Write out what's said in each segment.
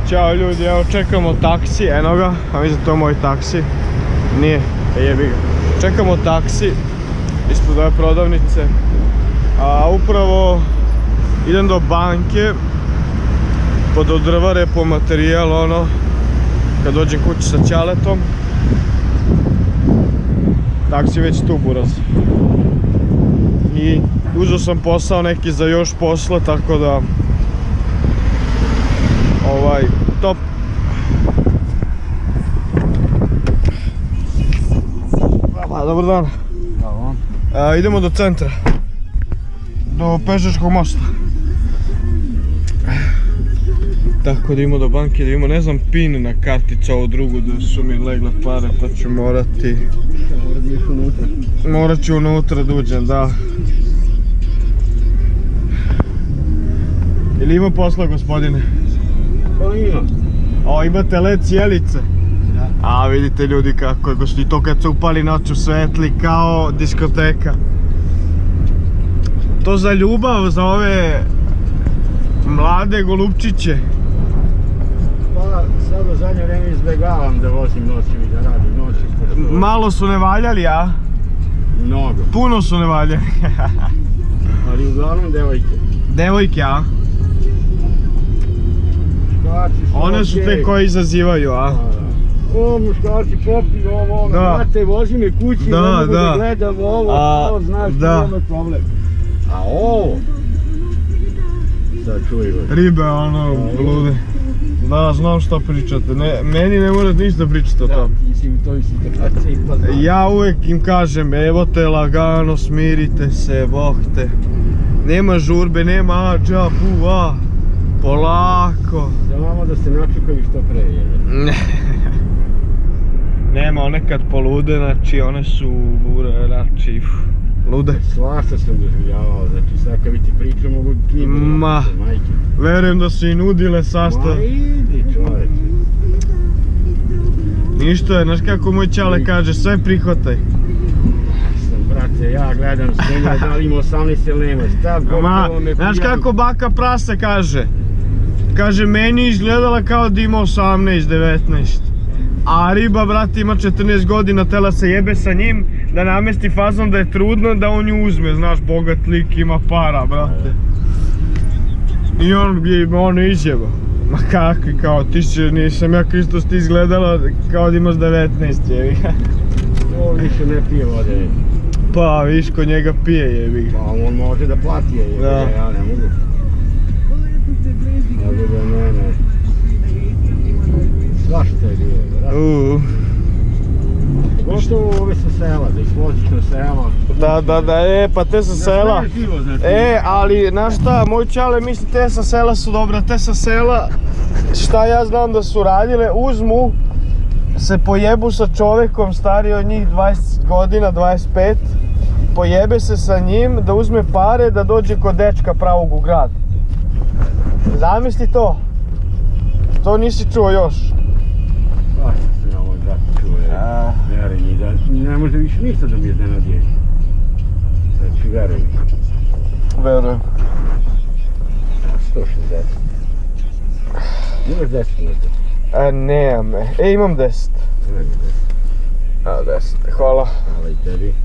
Ćao ljudi, evo čekamo taksi, eno ga, a mislim to je moj taksi. Nije, jebi ga. Čekamo taksi ispod ove prodavnice. A upravo idem do banke pod drva repomaterijal, ono, kad dođem kući sa ćaletom. Taksi već tu, buraz. I uzeo sam posao neki za još posla, tako da top. Dobar dan. Idemo do centra, do pešačkog mosta. Tako da idemo do banke, da imamo, ne znam, pin na karticu ovu drugu, da su mi legle pare, pa ću morati. Morat ću unutra da uđem, da. Ili ima posla, gospodine? Pa ima. O, imate led sjelice? Da. A vidite ljudi kako je, i to kad se upali noću svetli kao diskoteka. To za ljubav, za ove mlade golupčiće. Pa sad u zadnje vreme izbjegavam da vozim noću i da radim noću. Malo su ne valjali, a? Mnogo. Puno su ne valjali. Ali uglavnom devojke. Devojke, a? One su te koje izazivaju, a? O, muškarci popiju ovo, ono, znate, vozi me kući, ne mogu da gledam ovo, znaš, nema problem. A ovo? Sad čuj, ribe, ono, blude. Da, znam što pričate, meni ne morate ništa pričati o tom. Da, ti si u toj situaciji, pa znam. Ja uvijek im kažem, evo te lagano, smirite se, bok te. Nema žurbe, nema ađa, puva. Polako. Znamo da se načekaju što pre, jel? Nema, one kad polude, znači one su znači lude. Svašta sam doživljavao, znači sad kad bi ti pričao mogu knjigu napisati, majke. Verujem da su i nudile sastav. Ma idi čoveče. Ništa je, znaš kako moj ćale kaže, sve prihvataj. Brate, ja gledam skenja, da li ima 18 ili nema, šta gotovo me znaš kako baka prase kaže? Kaže, meni izgledala kao da ima 18, 19. A riba, brate, ima 14 godina, tela se jebe sa njim, da namesti fazom da je trudno, da on ju uzme, znaš, bogat lik, ima para, brate. I on je ono izjeba. Ma kakvi, kao, ti si, nisam ja Kristos, ti izgledala kao da imaš 19, jevi. To više ne pije vode. Pa, viš, kod njega pije, jevi. Pa, on može da plati, jevi, ja ne mogu. Tako da ne. Svašta je bilo, da? Pogotovo ove sa sela, da ih voziš na sela. Da, pa te sa sela. Ali, znaš šta, moj ćale misli te sa sela su dobre, te sa sela, šta ja znam da su radile, uzmu, se pojebu sa čovekom stariji od njih 20 godina, 25, pojebe se sa njim, da uzme pare, da dođe kod dečka pravog u grad. Zamisli to. To nisi čuo još. Pa sam se ovo brate čuo, vjeruj mi da ne može više ništa da mi je iznenadije. Znači, vjeruj mi. Verujem. 160. Imaš 10 minuta? Nemam, imam 10. Evo 10, hvala. Hvala i tebi.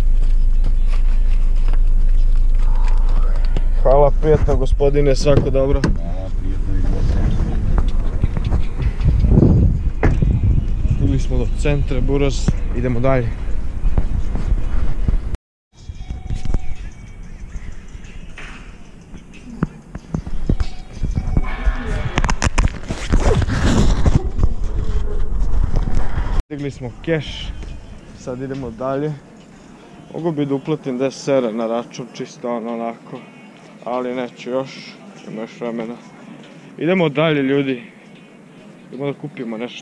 Hvala, prijatno gospodine, svako dobro. Hvala, prijatno i gospodine. Stigli smo do centra, buraz, idemo dalje. Stigli smo keš, sad idemo dalje. Mogu bi da uplatim 10 sera na račun, čisto onako. Ali neću još, ima još vremena. Idemo dalje ljudi. Idemo da kupimo nešto.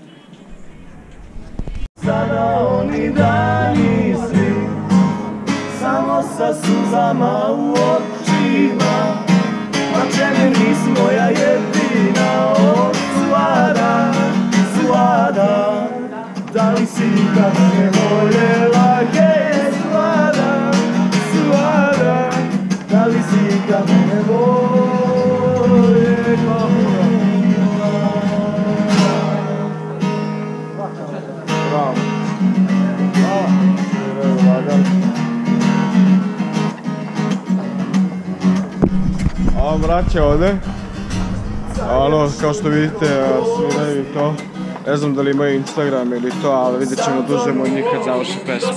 Sada oni dani svi, samo sa suzama u očima. Plače mi nis moja jedina, o Suada, Suada. Da li si nikad ne voljela, je Suada, Suada. Da li si nikad ne voljela. vraća ovdje. Ono, kao što vidite, sviraju i to. Ne znam da li imaju Instagram ili to, ali vidjet ćemo da uzemo od njih kad završi pesma.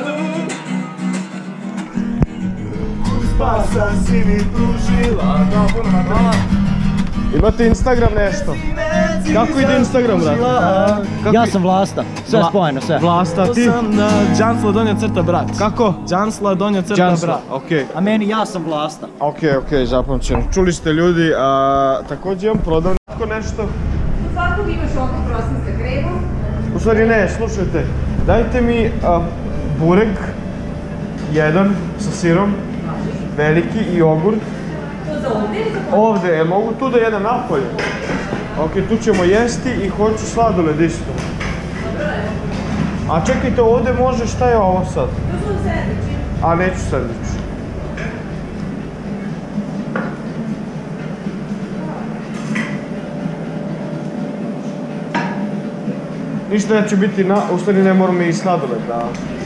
Imate Instagram nešto? Kako ide Instagram, brate? Ja sam Vlasta, sve spojeno, sve. Vlasta, ti? Ja sam Džansla donja crta brat. Kako? Džansla donja crta brat. Okej. A meni ja sam Vlasta. Okej, zapamćeno. Čuli ste ljudi, također imam prodavničko nešto. U svakog imaš ovdje prostor sa kremom. U stvari ne, slušajte, dajte mi burek, jedan sa sirom, veliki i jogurt. To za ovdje ili za Ovdje, mogu tu da jedem napolje? Ok, tu ćemo jesti i hoću sladoled isto. A čekajte, ovdje može, šta je ovo sad? To su sandviči. A neću sandvič. Ništa neće biti u stvari ne moramo i sladoled, da.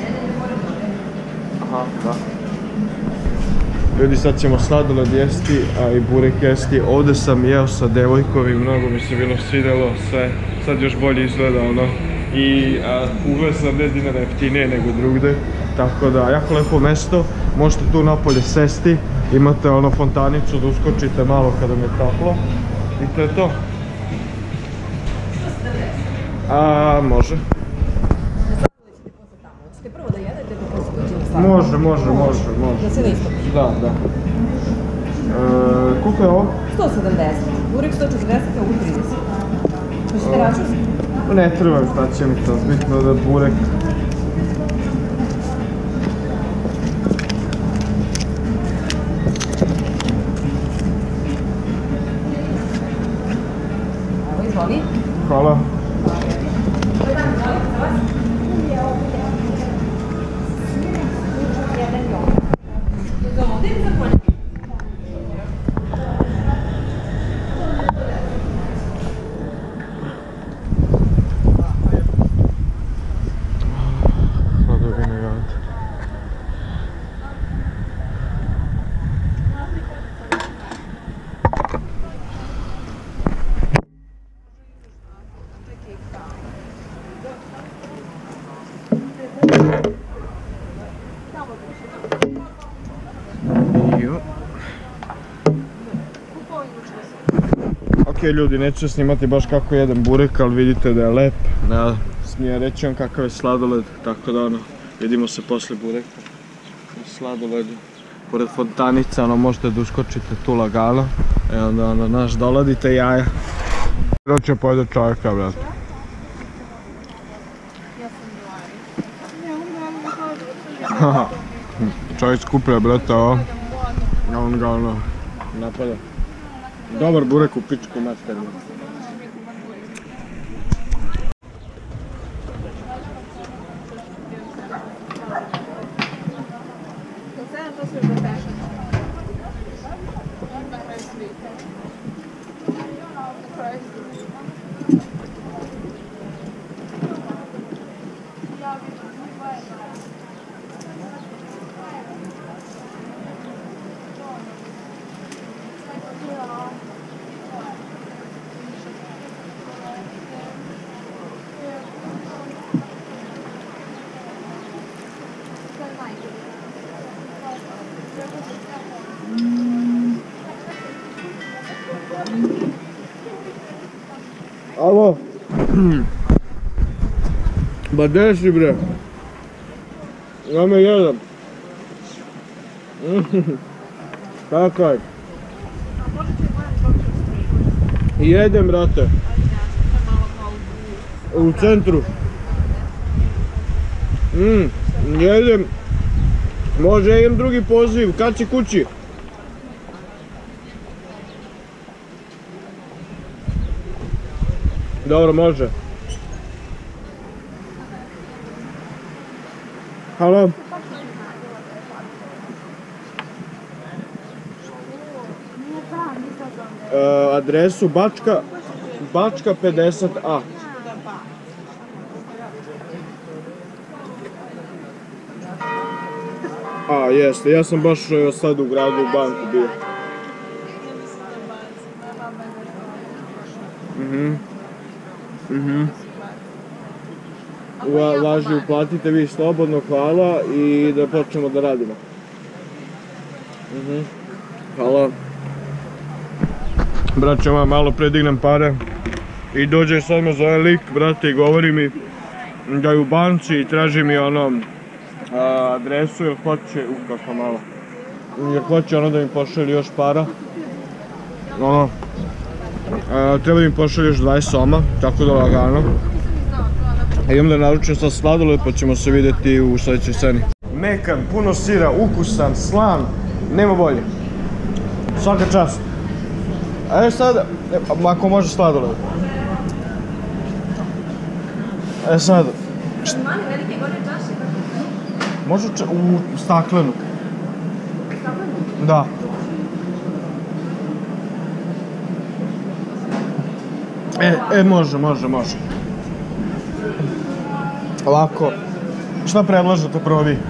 Aha, da. Ljudi, sad ćemo sladoled jesti, a i burek jesti. Ovdje sam jeo sa devojkom i mnogo mi se bilo svidjelo sve. Sad još bolje izgleda ono. I ugled sam 10 dinara jeftinije nego drugde. Tako da, jako lepo mesto. Možete tu napolje sesti. Imate ono fontanicu da uskočite malo kada mi je toplo. I to je to. Može. Hoćete prvo da jedete pa posle dođemo sladoled? Može. Da se ne istopi. Da. Koliko je ovo? 170. Burek 140, a ovo 30. Hoćete račun? Ne trebam, šta će mi to, bitno da burek. Evo, izvoli. Hvala. Dobar dan, izvolite za vas. Za ovdje ili za polje? Hladovina jad. Ok ljudi, neću snimati baš kako jedem burek, ali vidite da je lep. Smije reći vam kakav je sladoled, tako da ono, vidimo se posle bureka. Sladoledu, pored fontanica, ono možete da uskočite tu lagano. I onda ono, naš doladite jaja. Doće pojede čovjeka, brate. Čovjek skuplja, brate, ovo. On ga ono, napada. Dobar burek u pičku materinu. Alo. Ba gdje si, bre? Ja me jedem. Kako je? Jedem, brate. U centru. Jedem. Može, imam drugi poziv. Kad si kući? Dobro, može. Halo? Adresu Bačka 50A. Jeste, ja sam baš sad u gradu u banku bio. Važi, uplatite vi slobodno, hvala i da počnemo da radimo. Hvala. Brat će malo predignem pare i dođe sad me zove lik, brate, i govori mi da je u banci i traži mi adresu jer hoće, kako malo, jer hoće da mi pošalje još para. Treba da mi pošalje još 20 soma, tako da lagano. Idem da naručim sad sladoled pa ćemo se vidjeti u sljedećoj sceni. Mekan, puno sira, ukusan, slan, nema bolje. Svaka čast. A sad, ako može sladoled. Sad. Manje velike gornje čaše? Može u staklenu. Staklenu? Da. Može. Lako. Šta predlažete prvo vi?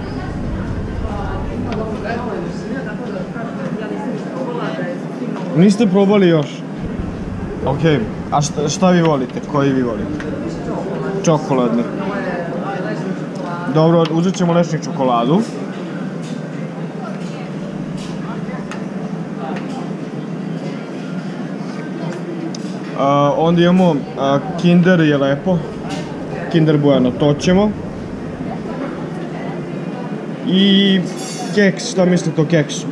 Niste probali još? Okej, a šta vi volite? Koji vi volite? Čokoladni. Dobro, uzet ćemo lešnik čokoladu. Onda imamo Kinder je lepo. Kinder Bueno, to ćemo. I keks, šta mislite o keksu?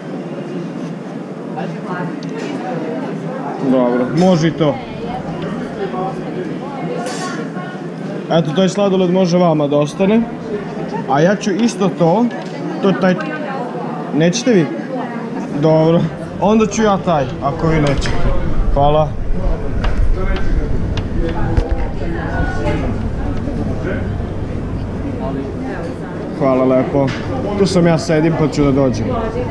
Dobro, može i to. Eto, taj sladoled može vama da ostane. A ja ću isto to je taj... Nećete vi? Dobro, onda ću ja taj, ako vi nećete. Hvala. Hvala lepo. Tu sam ja sedim pa ću da dođem.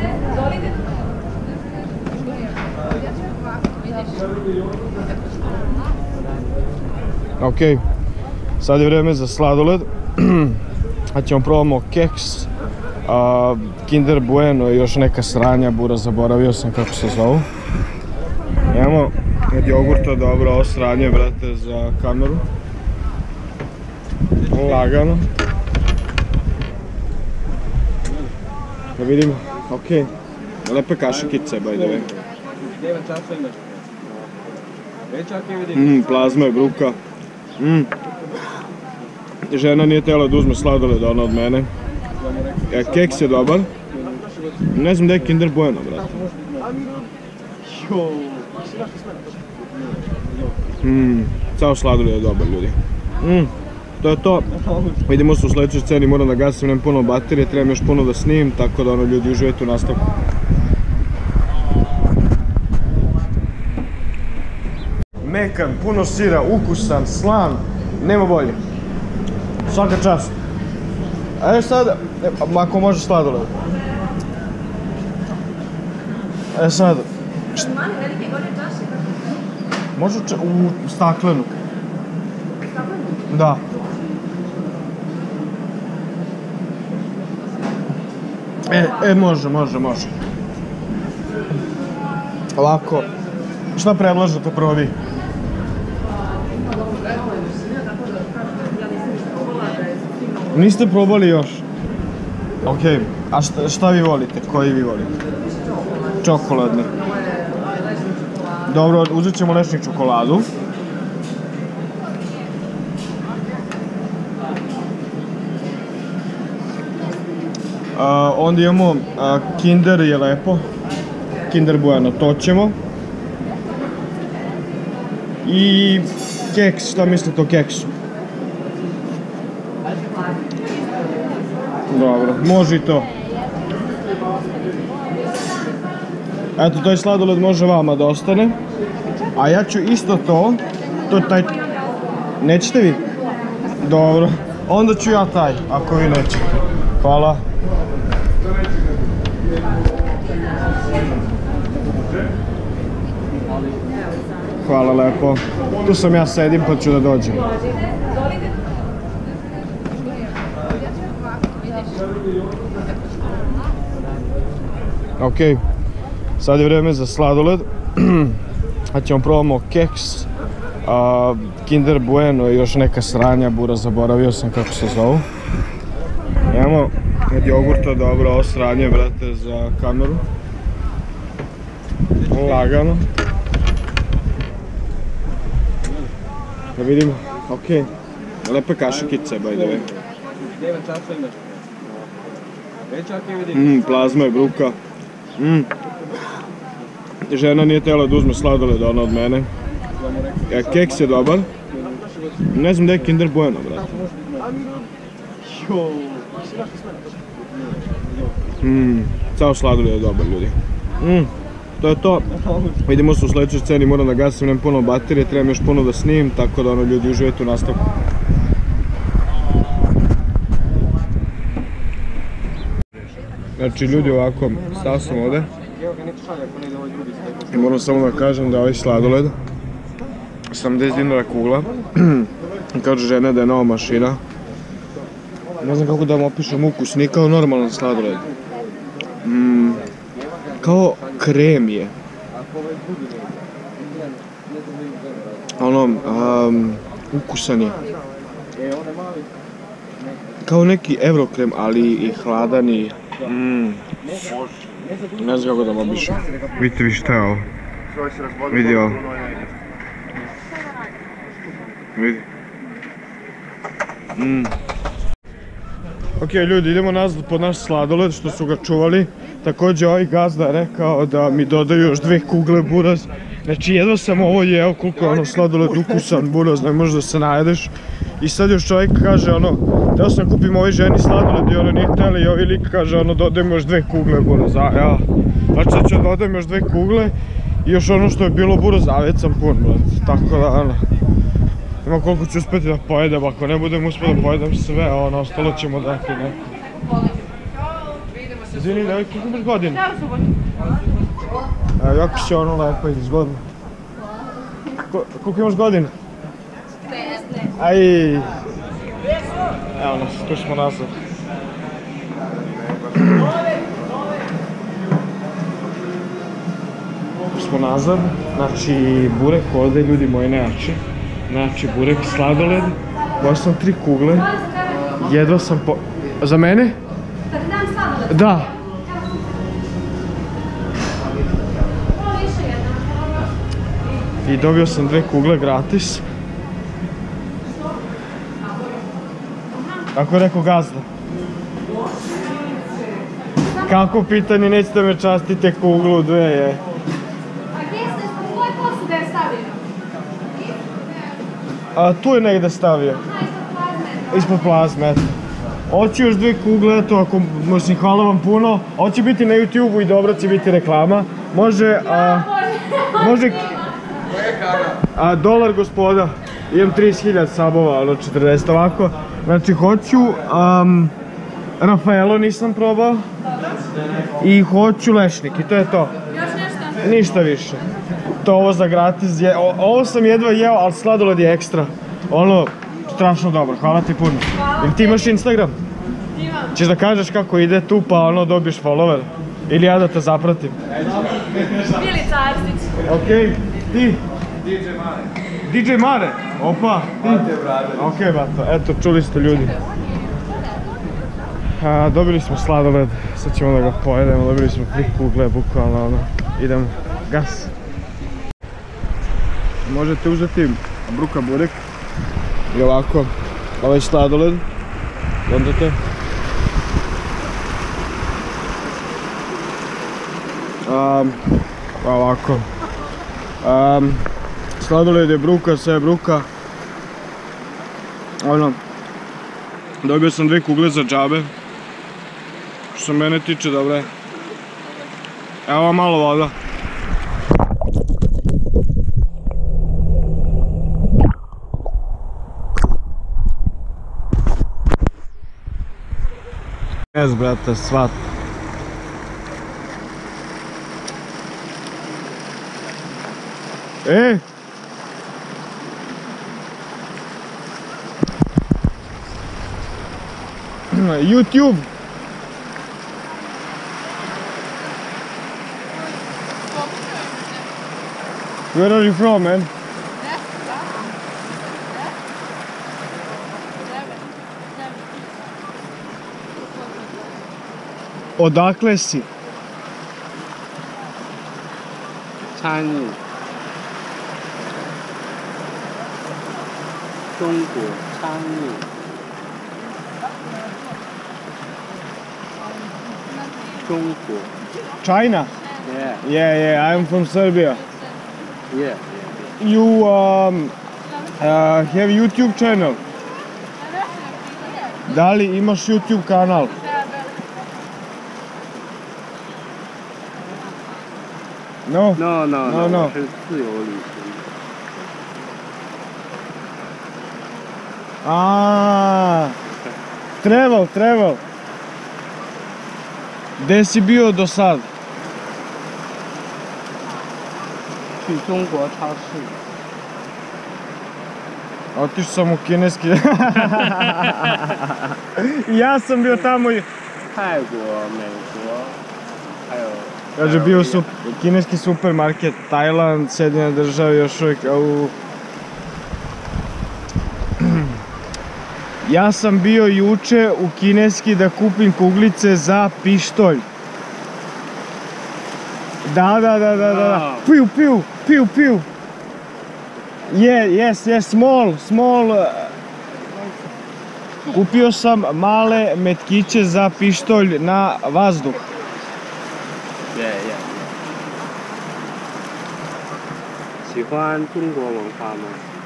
Ok, sad je vreme za sladoled. Sad ćemo probamo keks, Kinder Bueno i još neka sranja bura, zaboravio sam kako se zovu. Imamo od jogurta, dobro, ovo sranje, brate, za kameru. Lagano. Da vidimo, ok. Lepe kašikice, by the way. Plazma je bruka. Žena nije htjela da uzme sladoled, ona od mene. Keks je dobar. Ne znam da je Kinder Bueno, brate. Cao sladoled je dobar, ljudi. To je to. Vidimo se u sljedećoj sceni, moram da gasim, nemam puno baterije, trebam još puno da snimim, tako da ljudi uživajte u nastavku. Mekan, puno sira, ukusan, slan, nema bolje. Svaka čast. A sad, ako može sladoled. Sad. Manje velike gornje čaše? Može u staklenu. Staklenu? Da. Može. Lako. Šta predlažete prvo vi? Niste probali još? Okej, a šta vi volite? Koji vi volite? Čokoladni. Dobro, uzet ćemo lešnik čokoladu. Onda imamo Kinder je lepo. Kinder Bueno, to ćemo. I keks, šta mislite o keksu? Dobro, može i to. Eto, taj sladoled može vama da ostane. A ja ću isto to je taj... Nećete vi? Dobro, onda ću ja taj, ako vi nećete. Hvala. Hvala lepo. Tu sam ja sedim pa ću da dođem. Ok, sad je vreme za sladoled. Sad ćemo probamo keks, Kinder Bueno i još neka sranja bura, zaboravio sam kako se zovu. Imamo od jogurta, dobro, ovo sranje, brate, za kameru. Lagano. Da vidimo, okej. Lepe kašikice, by the way. Plazma je bruka. Žena nije htjela da uzme sladoled, ona od mene. Keks je dobar. Ne znam da je Kinder Bueno, brate. Cao sladoled je dobar, ljudi. To je to. Vidimo se u sljedećoj sceni, moram da gasim, nemam puno baterije, trebam još puno da snimim, tako da ljudi uživajte u nastavku. Znači ljudi, ovako, stao sam ovdje i moram samo da kažem da ovaj sladoled 70 dinara kugla. Kaže žena da je nova mašina. Ne znam kako da vam opišem ukus, nije kao normalan sladoled. Kao krem je. Ukusan je. Kao neki evrokrem, ali i hladan i... Ne znam kako da vam opišem. Vidite vi šta je ovo. Vidi ovo. Vidi. Ok ljudi, idemo nazad po naš sladoled što su ga čuvali. Također ovaj gazda je rekao da mi dodaju još 2 kugle buraz. Znači jedva sam ovo jeo, koliko je ono sladoled ukusan buraz, ne možeš da se najedeš. I sad još čovjek kaže ono, teo sam kupim ovoj ženi sladoled i ono nije htjeli i ovaj lik kaže ono dodajem još 2 kugle buraz, a ja. Znači sad ću dodajem još 2 kugle i još ono što je bilo buraz, a već sam pun, brate, tako da ono. Ima koliko ću uspjeti da pojedem, ako ne budem uspio da pojedem sve, ono, ostalo ćemo dati neko. Izvini, da koliko imaš godina? Jako si ono lepo i zgodno. Koliko imaš godina? 15. Aj. Evo nas, tu smo nazad. Tu smo nazad, znači burek ovdje, ljudi moji nejači. Znači burek, sladoled, baš sam 3 kugle, jedva sam Za mene? Da ti dam sladoled? Da. I dobio sam 2 kugle gratis. Kako je rekao gazda? Kako pitanje, nećete me častite kuglu 2 je. A gdje ste, koje posude je stavio? Tu je negdje stavio. Ispod plazme, eto. Hoću još 2 kugle, eto, ako možem, hvala vam puno. Ovo će biti na YouTube-u i dobro će biti reklama. Može, može... Dolar gospoda. Imam 30.000 sabova, ali 40 ovako. Znači, hoću... Rafaelo nisam probao. I hoću lešnik i to je to. Još nešto? Ništa više. To ovo za gratis, ovo sam jedva jeo, ali sladoled je ekstra. Ono, strašno dobro, hvala ti puno. Ili ti imaš Instagram? Imam. Ćeš da kažeš kako ide tu pa ono dobiješ follower? Ili ja da te zapratim? Milica Arsić. Okej, ti? DJ Mare? Opa, ti? Okej, bato, eto, čuli ste ljudi. Dobili smo sladoled, sad ćemo da ga pojedemo, dobili smo 3 kugle, bukvalno ono, idemo, gas. Možete uzeti bruka burek i ovako, ovaj sladoled, ondete. Ovako. Sladoled je bruka, sve je bruka. Ono, dobio sam 2 kugle za džabe. Što se mene tiče, dobro je. Evo malo voda. Jes, brate, svat. YouTube. Where are you from, man? Odakle si? 参与中国参与 中国 China? yeah Yeah, I'm from Serbia. yeah You have YouTube channel? Da li imaš YouTube kanal? No? no ，no 是自由旅行 Travel. Gde si bio do sad? 去中国超市 Otišao sam u kineski. Ja sam bio tamo i... 泰国美国还有 Kaže, bio su kineski supermarket, Tajland, Sjedinjene Države, još uvijek Ja sam bio juče u kineski da kupim kuglice za pištolj. Da. Piu. Yes, small. Kupio sam male metkiće za pištolj na vazduh. yeah 喜欢中国文化吗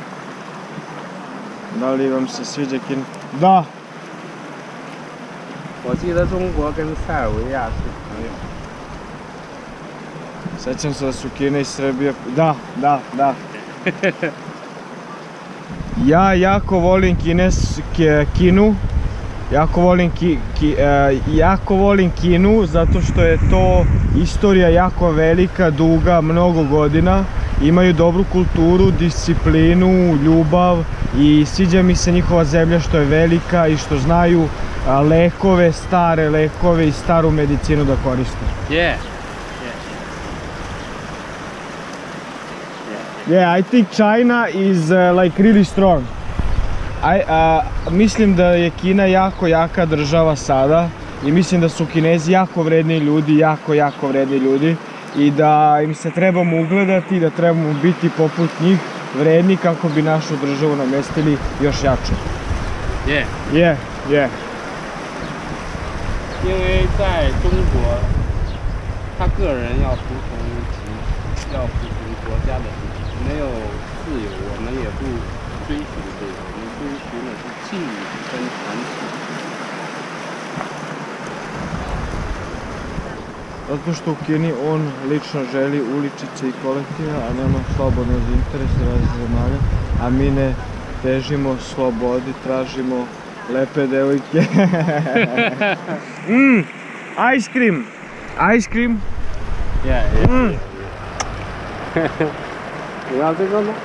Da li vam se sviđa Kina? Da. 我记得中国跟塞尔维亚是朋友 Sjećam se da su Kina i Srbija... Da. Ja jako volim Kinu. Jako volim Kinu zato što je to istorija jako velika, duga, mnogo godina. Imaju dobru kulturu, disciplinu, ljubav i sviđa mi se njihova zemlja što je velika i što znaju lekove, stare lekove i staru medicinu da koriste. Yeah, I think China is like really strong. Mislim da je Kina jako jaka država sada i mislim da su Kinezi jako vredni ljudi, jako vredni ljudi i da im se trebamo ugledati, da trebamo biti poput njih vredni kako bi našu državu namestili još jače. Yeah 因为在中国他个人要服从国家的没有自由，我们也不追寻自由，我们追寻的是纪律跟传统。 Zato što u Kini on lično želi uličice i kolektive, a nema slobodno za interese raznih zemalja, a mi ne težimo slobodi, tražimo lepe devojke. Ice cream. Yeah. 你要这个吗？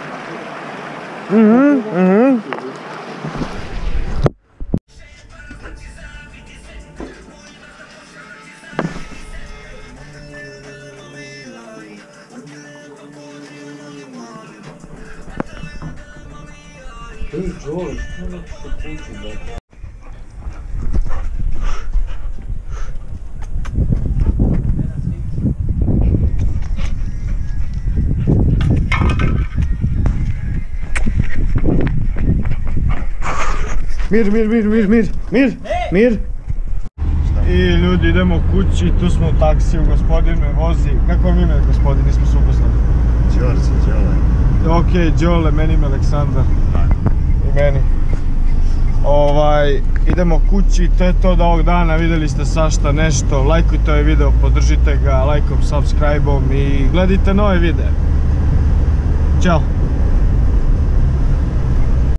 Mir. I ljudi, idemo kući, tu smo u taksiju, gospodin me vozi. Kako vam ime, gospodin, nismo se upoznali? Đole. Ok, Đole, meni ime Aleksandar. I meni. Idemo kući, to je to od ovog dana, vidjeli ste svašta nešto. Lajkujte ovaj video, podržite ga lajkom, subscribe-om i gledajte nove videe. Ćao!